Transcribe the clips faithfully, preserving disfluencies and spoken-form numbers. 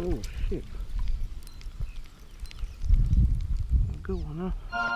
Oh shit. Good one, huh?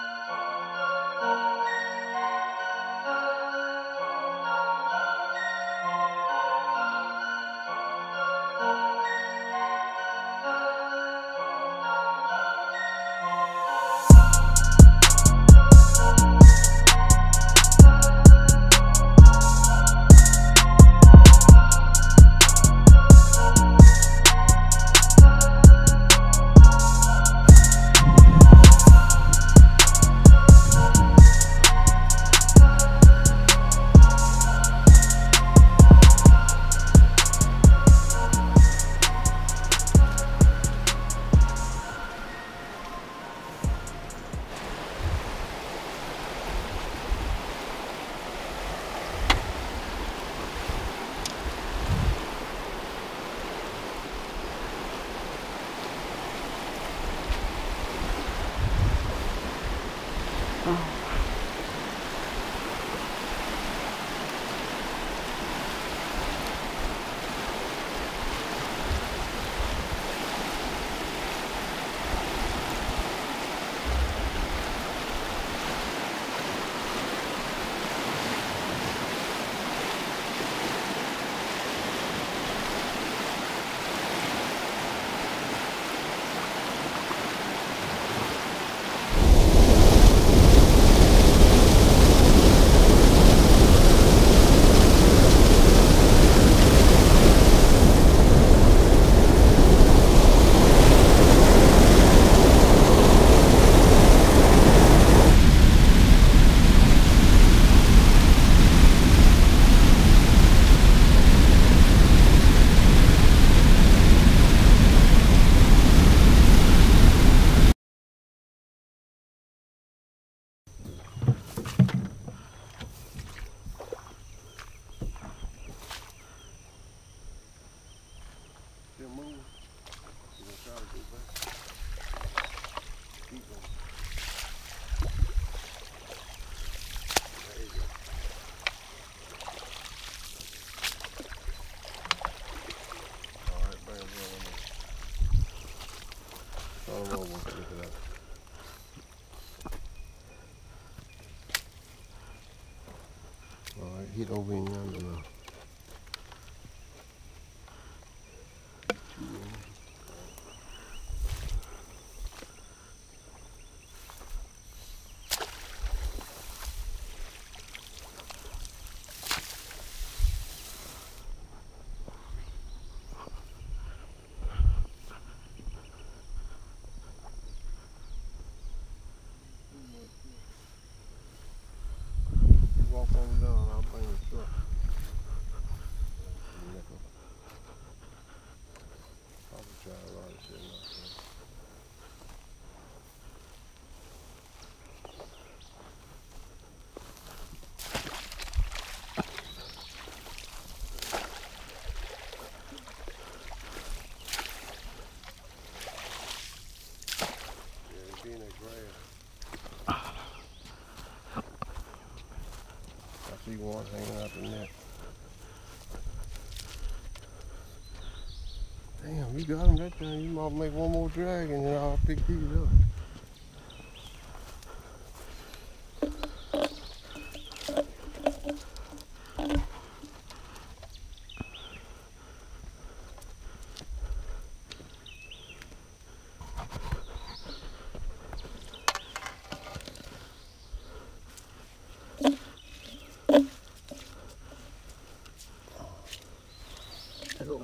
Still moving. You're gonna try to go back. Keep going. There you go. All right, bring it on. All over. Look at that. All right, hit over in yonder now. Walk on down, I'll bring the truck. Probably try a lot of shit now. Yeah, it's being a grass. I see one hanging out the net. Damn, you got him that time. You might make one more drag and then I'll pick these up. Hello.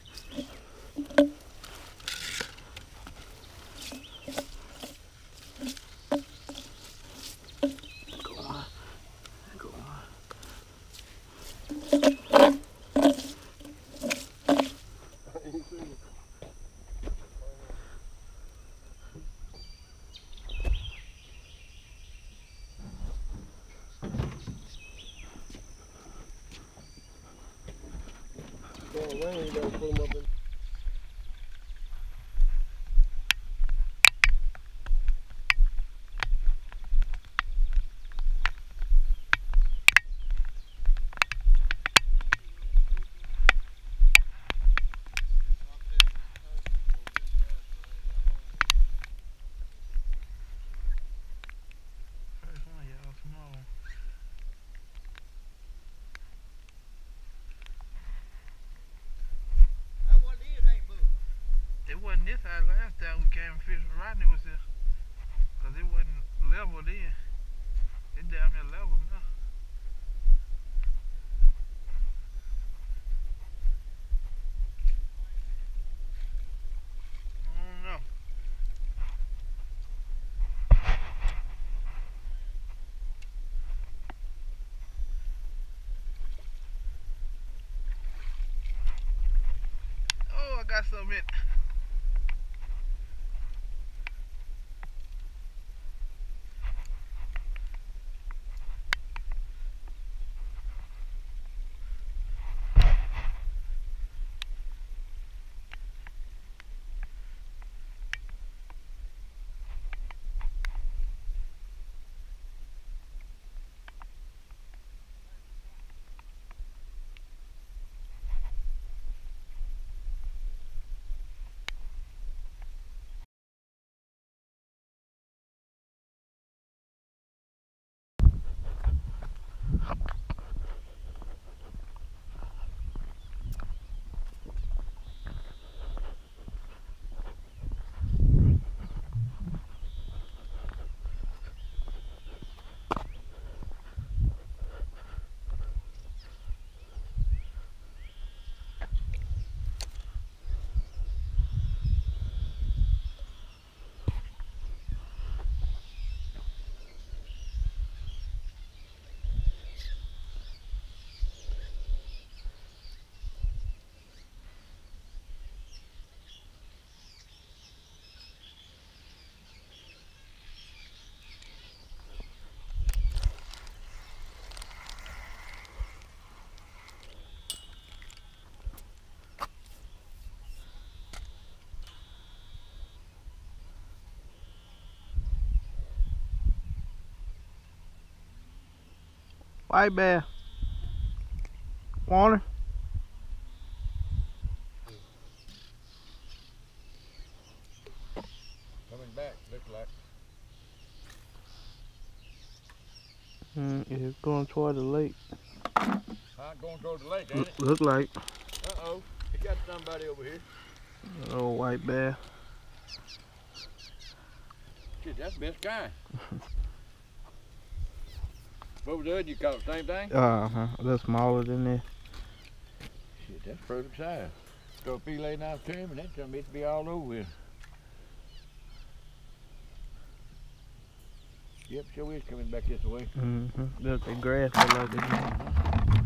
Rain, you gotta put them up in. wasn't this high last time we came fishing. Rodney was here. Cause it wasn't level then. It's down there level now. I don't know. Oh, I got some in. White bear. Warner. Coming back, looks like. Mm, it's going toward the lake. Huh? Going toward the lake, ain't it? Look like. Uh-oh. You got somebody over here. Oh, white bear. Shit, that's the best kind. What was the other you caught? Same thing? Uh huh. A little smaller than this. Shit, that's perfect size. Throw a fillet knife to him and that's gonna be all over with. Yep, sure is coming back this way. Mm-hmm. Look, the grass look like it.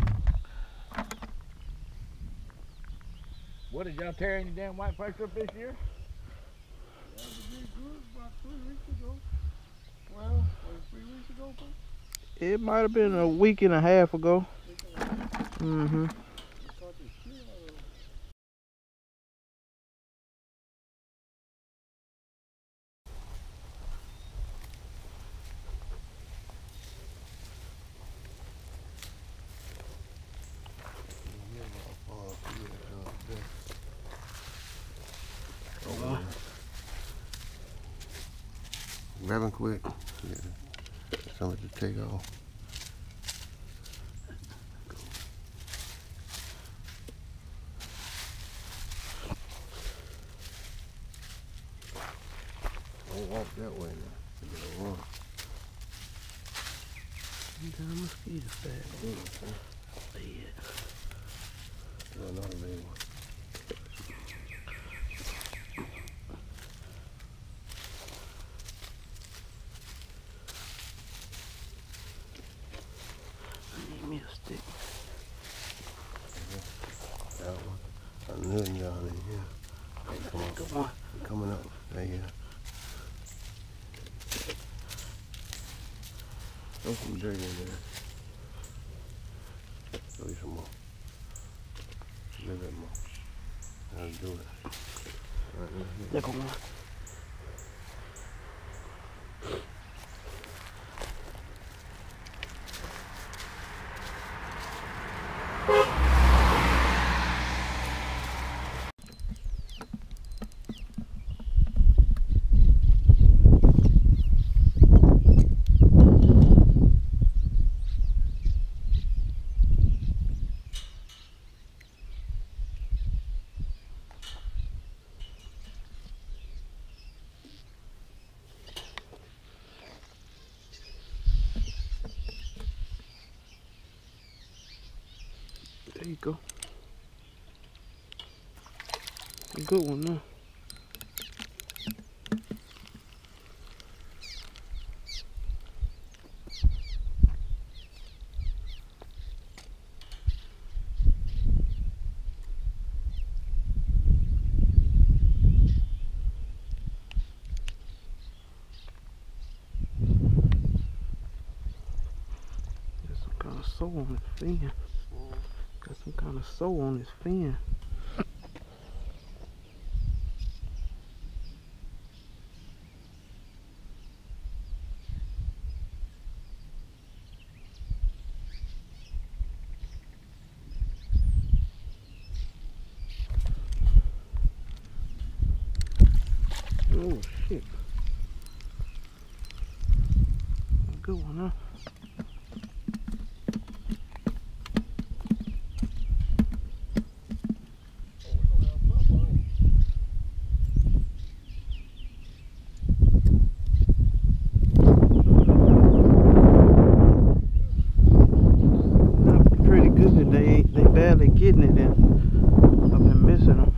What, did y'all tear any damn whitefish up this year? Yeah, we did good about three weeks ago. Well, was it three weeks ago, folks? It might have been a week and a half ago. Mm-hmm. We caught the shit out of it. Grab him quick. Yeah. Something to take off. Don't walk that way now. You gotta run. Got a mosquito bag. Yeah. No, not a big one. Me a stick. That one. I'm letting y'all in here. Hey, come on. Come on. Coming up. Right here. Throw some dirt in there. Throw you some more. A little bit more. That'll do it. Right in here. Yeah, come on. There you go. A good one now. Got some kind of sore on his fin. Got some kind of sore on his fin. Oh shit. A good one, huh? Pretty good. They they barely getting it in. I've been missing them.